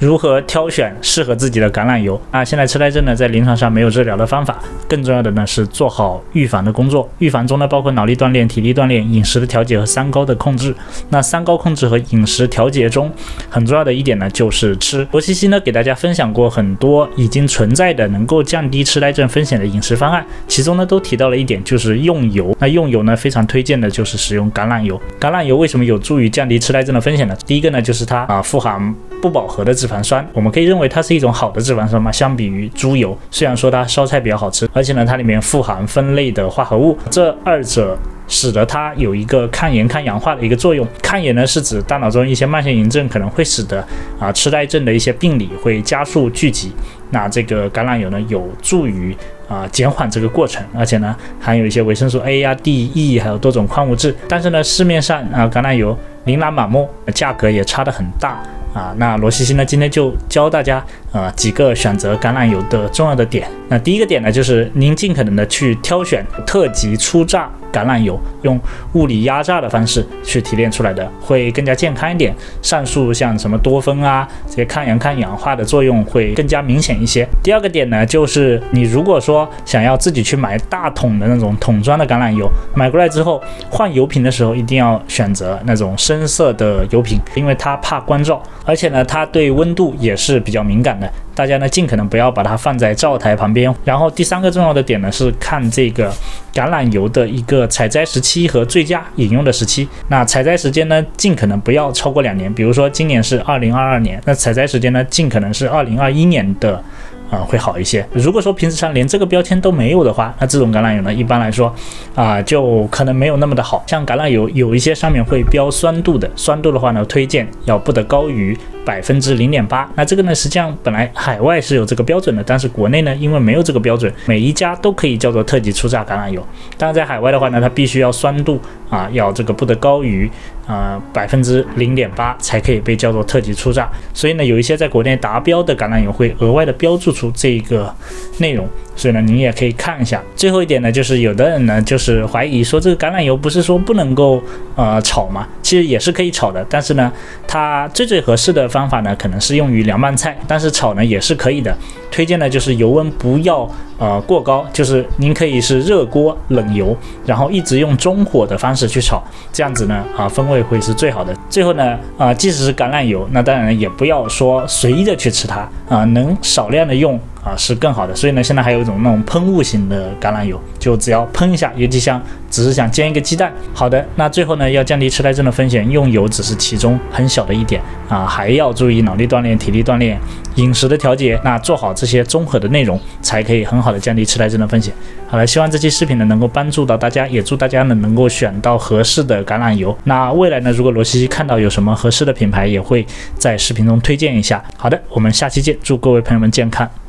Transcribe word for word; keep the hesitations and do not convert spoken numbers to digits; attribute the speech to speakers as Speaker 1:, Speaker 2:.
Speaker 1: 如何挑选适合自己的橄榄油。那现在痴呆症呢，在临床上没有治疗的方法，更重要的呢是做好预防的工作。预防中呢，包括脑力锻炼、体力锻炼、饮食的调节和三高的控制。那三高控制和饮食调节中，很重要的一点呢就是吃。罗西西呢给大家分享过很多已经存在的能够降低痴呆症风险的饮食方案，其中呢都提到了一点，就是用油。那用油呢非常推荐的就是使用橄榄油。橄榄油为什么有助于降低痴呆症的风险呢？第一个呢就是它啊富含不饱和的脂肪酸，我们可以认为它是一种好的脂肪酸嘛。相比于猪油，虽然说它烧菜比较好吃，而且呢它里面富含酚类的化合物，这二者使得它有一个抗炎抗氧化的一个作用。抗炎呢是指大脑中一些慢性炎症可能会使得啊痴呆症的一些病理会加速聚集，那这个橄榄油呢有助于啊减缓这个过程，而且呢含有一些维生素 A 呀、D、E 还有多种矿物质。但是呢市面上啊橄榄油琳琅满目，价格也差得很大啊。那罗西西呢今天就教大家呃几个选择橄榄油的重要的点。那第一个点呢就是您尽可能的去挑选特级初榨橄榄油，用物理压榨的方式去提炼出来的，会更加健康一点。上述像什么多酚啊这些抗炎抗氧化的作用会更加明显一些。第二个点呢就是你如果说想要自己去买大桶的那种桶装的橄榄油，买过来之后换油瓶的时候一定要选择那种深色的油瓶，因为它怕光照，而且呢它对温度也是比较敏感的，大家呢尽可能不要把它放在灶台旁边。然后第三个重要的点呢是看这个橄榄油的一个采摘时期和最佳饮用的时期。那采摘时间呢尽可能不要超过两年，比如说今年是二零二二年，那采摘时间呢尽可能是二零二一年的啊、呃、会好一些。如果说平时上连这个标签都没有的话，那这种橄榄油呢一般来说啊、呃、就可能没有那么的好。像橄榄油有一些上面会标酸度的，酸度的话呢推荐要不得高于百分之零点八。那这个呢实际上本来海外是有这个标准的，但是国内呢因为没有这个标准，每一家都可以叫做特级初榨橄榄油。当然在海外的话呢它必须要酸度啊要这个不得高于啊百分之零点八才可以被叫做特级初榨。所以呢有一些在国内达标的橄榄油会额外的标注出这个内容，所以呢您也可以看一下。最后一点呢就是有的人呢就是怀疑说这个橄榄油不是说不能够呃炒吗？其实也是可以炒的，但是呢它最最合适的方法呢可能是用于凉拌菜，但是炒呢也是可以的。推荐的就是油温不要呃过高，就是您可以是热锅冷油，然后一直用中火的方式去炒，这样子呢啊风味会是最好的。最后呢啊即使是橄榄油，那当然也不要说随意的去吃它啊，能少量的用啊是更好的。所以呢现在还有一种那种喷雾型的橄榄油，就只要喷一下，尤其像只是想煎一个鸡蛋。好的，那最后呢要降低痴呆症的风险，用油只是其中很小的一点啊，还要注意脑力锻炼、体力锻炼、饮食的调节，那做好这些综合的内容，才可以很好的降低痴呆症的风险。好了，希望这期视频呢能够帮助到大家，也祝大家呢能够选到合适的橄榄油。那未来呢，如果罗西西看到有什么合适的品牌，也会在视频中推荐一下。好的，我们下期见，祝各位朋友们健康。